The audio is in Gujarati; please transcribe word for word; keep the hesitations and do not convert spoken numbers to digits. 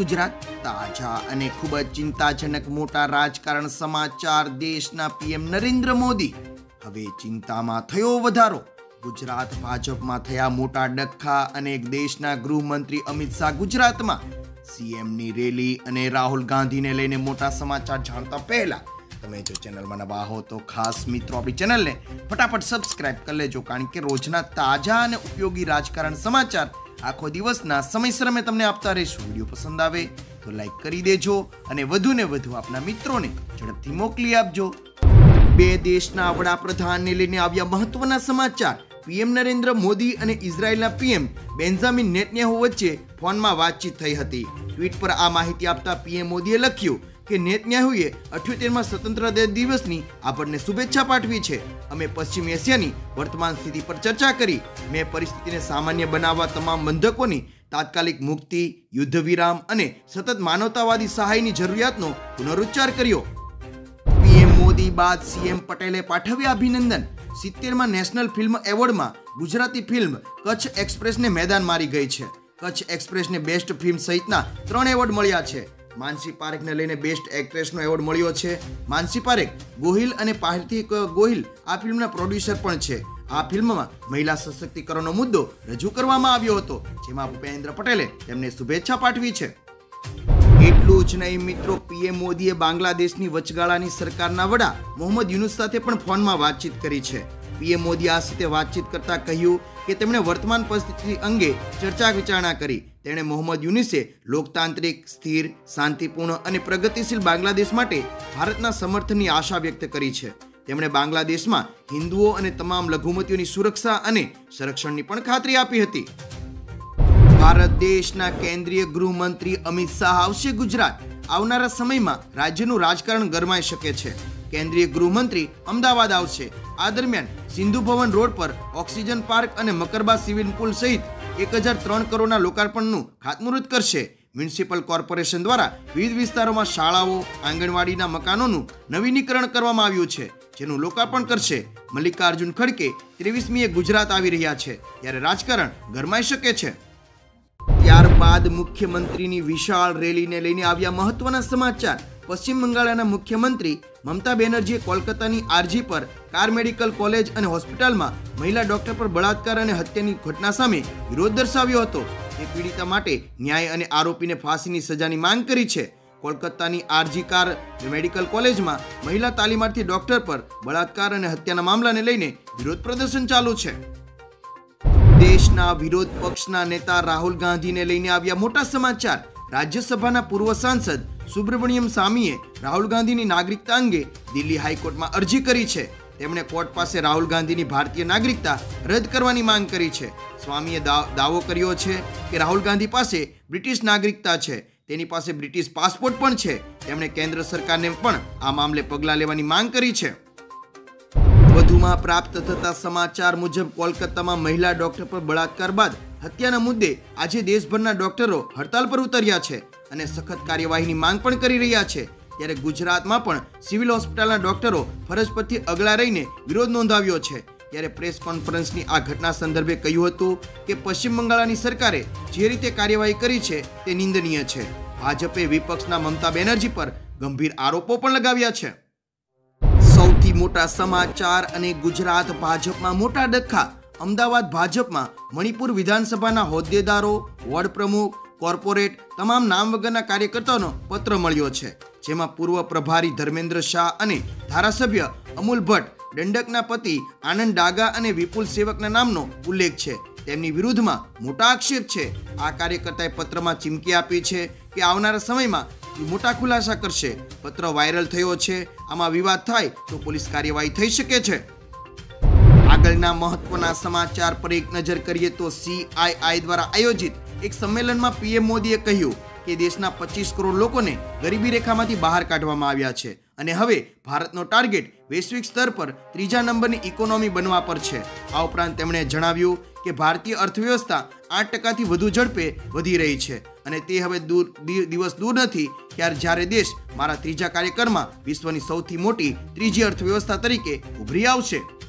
ગુજરાત તાજા અને ખૂબ જ ચિંતાજનક મોટા રાજકારણ સમાચાર. દેશના પીએમ નરેન્દ્ર મોદી હવે ચિંતામાં થયો વધારો. ગુજરાત ભાજપમાં થયા મોટા ડખ્ખા અને દેશના ગૃહમંત્રી અમિત શાહ ગુજરાતમાં. સીએમની રેલી અને રાહુલ ગાંધીને લઈને મોટા સમાચાર જાણતા પહેલા તમે જો ચેનલમાં નવા હો તો ખાસ મિત્રો આપણી ચેનલને ફટાફટ સબસ્ક્રાઇબ કરી લેજો, કારણ કે રોજના તાજા અને ઉપયોગી રાજકારણ સમાચાર આખો દિવસના સમયસર અમે તમને આપતા રહીશું. વિડીયો પસંદ આવે તો લાઈક કરી દેજો અને વધુ ને વધુ આપના મિત્રોને ઝડપથી મોકલી આપજો. બે દેશના વડાપ્રધાનને લઈને આવ્યા મહત્વના સમાચાર. પીએમ નરેન્દ્ર મોદી અને ઇઝરાયેલના પીએમ બેન્જામિન નેતન્યાહુ વચ્ચે ફોનમાં વાતચીત થઈ હતી. ટ્વીટ પર આ માહિતી આપતા પીએમ મોદીએ લખ્યું કે નેતન્યાહુએ અઠ્યોતેરમાં સ્વતંત્રતા દિવસની આપણને શુભેચ્છા પાઠવી છે. અમે પશ્ચિમ એશિયાની વર્તમાન સ્થિતિ પર ચર્ચા કરી. મેં પરિસ્થિતિને સામાન્ય બનાવવા તમામ બંધકોની તાત્કાલિક મુક્તિ, યુદ્ધ વિરામ અને સતત માનવતાવાદી સહાયની જરૂરિયાતનો પુનરુચ્ચાર કર્યો. પીએમ મોદી બાદ સીએમ પટેલે પાઠવ્યા અભિનંદન. સિત્તેરમાં નેશનલ ફિલ્મ એવોર્ડમાં ગુજરાતી ફિલ્મ કચ્છ એક્સપ્રેસને મેદાન મારી ગઈ છે. કચ્છ એક્સપ્રેસને બેસ્ટ ફિલ્મ સહિતના ત્રણ એવોર્ડ મળ્યા છે. માનસી પારેખને લઈને બેસ્ટ એક્ટ્રેસનો એવોર્ડ મળ્યો છે. માનસી પારેખ, ગોહિલ અને પાર્થિક ગોહિલ આ ફિલ્મના પ્રોડ્યુસર પણ છે. આ ફિલ્મમાં મહિલા સશક્તિકરણનો મુદ્દો રજૂ કરવામાં આવ્યો હતો, જેમાં ભૂપેન્દ્ર પટેલે તેમને શુભેચ્છા પાઠવી છે. એટલું જ નહીં મિત્રો, પીએમ મોદીએ બાંગ્લાદેશની વચગાળાની સરકારના વડા મોહમ્મદ યુનુસ સાથે પણ ફોનમાં વાતચીત કરી છે. પીએમ મોદી આ સાથે વાતચીત કરતા કહ્યું કે તેમણે વર્તમાન પરિસ્થિતિ અંગે ચર્ચા વિચારણા કરી. તેણે મોહમ્મદ યુનુસે લોકતાંત્રિક, સ્થિર, શાંતિપૂર્ણ અને પ્રગતિશીલ બાંગ્લાદેશ માટે ભારતના સમર્થનની આશા વ્યક્ત કરી છે. તેમણે બાંગ્લાદેશમાં હિન્દુઓ અને તમામ લઘુમતીઓની સુરક્ષા અને સંરક્ષણની પણ ખાતરી આપી હતી. ભારત દેશના કેન્દ્રીય ગૃહમંત્રી અમિત શાહ આવશે ગુજરાત. આવનારા સમયમાં રાજ્યનું રાજકારણ ગરમાઈ શકે છે. કેન્દ્રીય ગૃહમંત્રી અમદાવાદ આવશે. આ દરમિયાન સિંધુ ભવન રોડ પર ઓક્સિજન પાર્ક અને મકરબા સ્વિમિંગ પુલ સહિત એક હજાર ત્રણ કરોડના લોકાર્પણનું ખાતમુહૂર્ત કરશે. મ્યુનિસિપલ કોર્પોરેશન દ્વારા વિવિધ વિસ્તારોમાં શાળાઓ, આંગણવાડીના મકાનોનું નવીનીકરણ કરવામાં આવ્યું છે, જેનું લોકાર્પણ કરશે. મલ્લિકાર્જુન ખડકે ત્રેવીસમીએ ગુજરાત આવી રહ્યા છે, ત્યારે રાજકારણ ગરમાઈ શકે છે. ત્યારબાદ મુખ્યમંત્રીની વિશાળ રેલીને લઈને આવ્યા મહત્વના સમાચાર. પશ્ચિમ બંગાળના મુખ્યમંત્રી મમતા બેનર્જીએ કોલકાતાની આરજી પર કાર મેડિકલ કોલેજ અને હોસ્પિટલમાં મહિલા ડોક્ટર પર બળાત્કાર અને હત્યાની ઘટના સામે વિરોધ દર્શાવ્યો હતો. તે પીડિતા માટે ન્યાય અને આરોપીને ફાંસીની સજાની માંગ કરી છે. કોલકાતાની આરજી કાર મેડિકલ કોલેજમાં મહિલા તાલીમાર્થી ડોક્ટર પર બળાત્કાર અને હત્યાના મામલાને લઈને વિરોધ પ્રદર્શન ચાલુ છે. દેશના વિરોધ પક્ષના નેતા રાહુલ ગાંધીને લઈને આવ્યા મોટા સમાચાર. રાજ્યસભાના પૂર્વ સાંસદ સુબ્રમણ્યમ સ્વામીએ રાહુલ ગાંધીની નાગરિકતા અંગે દિલ્હી હાઈકોર્ટમાં અરજી કરી છે. તેમણે કોર્ટ પાસે રાહુલ ગાંધીની ભારતીય નાગરિકતા રદ કરવાની માંગ કરી છે. સ્વામીએ દાવો કર્યો છે કે રાહુલ ગાંધી પાસે બ્રિટિશ નાગરિકતા છે. તેની પાસે બ્રિટિશ પાસપોર્ટ પણ છે. તેમણે કેન્દ્ર સરકારને પણ આ મામલે પગલાં લેવાની માંગ કરી છે. વધુમાં પ્રાપ્ત થતા સમાચાર મુજબ કોલકાતામાં મહિલા ડોક્ટર પર બળાત્કાર બાદ હત્યાના મુદ્દે આજે દેશભરના ડોક્ટરો હડતાલ પર ઉતર્યા છે અને સખત કાર્યવાહીની માંગ પણ કરી રહ્યા છે. ત્યારે ગુજરાતમાં પણ સિવિલ હોસ્પિટલના ડોક્ટરો ફરજ પરથી અગલા રહીને વિરોધ નોંધાવ્યો છે. ત્યારે પ્રેસ કોન્ફરન્સની આ ઘટના સંદર્ભે કહ્યું હતું કે પશ્ચિમ બંગાળની સરકારે જે રીતે કાર્યવાહી કરી છે તે નિંદનીય છે. ભાજપે વિપક્ષના મમતા બેનર્જી પર ગંભીર આરોપો પણ લગાવ્યા છે. સૌથી મોટા સમાચાર અને ગુજરાત ભાજપમાં મોટા ડખ્ખા. અમદાવાદ ભાજપમાં મણિપુર વિધાનસભાના હોદ્દેદારો, વોર્ડ પ્રમુખ, કોર્પોરેટ તમામ નામ વગરના કાર્યકર્તાઓનો પત્ર મળ્યો છે, જેમાં પૂર્વ પ્રભારી ધર્મેન્દ્ર શાહ અને ધારાસભ્ય અમુલ ભટ્ટ, દંડકના પતિ આનંદ ડાગા અને વિપુલ સેવકના નામનો ઉલ્લેખ છે. તેમની વિરુદ્ધમાં મોટા આક્ષેપ છે. આ કાર્યકર્તાએ પત્રમાં ચીમકી આપી છે કે આવનારા સમયમાં મોટા ખુલાસા કરશે. પત્ર વાયરલ થયો છે. આમાં વિવાદ થાય તો પોલીસ કાર્યવાહી થઈ શકે છે. આગળના મહત્વના સમાચાર પર એક નજર કરીએ તો સીઆઈઆઈ દ્વારા આયોજિત એક સંમેલનમાં પીએમ મોદીએ કહ્યું કે દેશના પચીસ કરોડ લોકોને ગરીબી રેખામાંથી બહાર કાઢવામાં આવ્યા છે અને હવે ભારતનો ટાર્ગેટ વૈશ્વિક સ્તર પર ત્રીજા નંબરની ઇકોનોમી બનવા પર છે. આ ઉપરાંત તેમણે જણાવ્યું કે ભારતીય અર્થવ્યવસ્થા આઠ ટકાથી વધુ ઝડપે વધી રહી છે અને તે હવે દૂર દિવસ દૂર નથી ત્યારે જ્યારે દેશ મારા ત્રીજા કાર્યકાળમાં વિશ્વની સૌથી મોટી ત્રીજી અર્થવ્યવસ્થા તરીકે ઉભરી આવશે.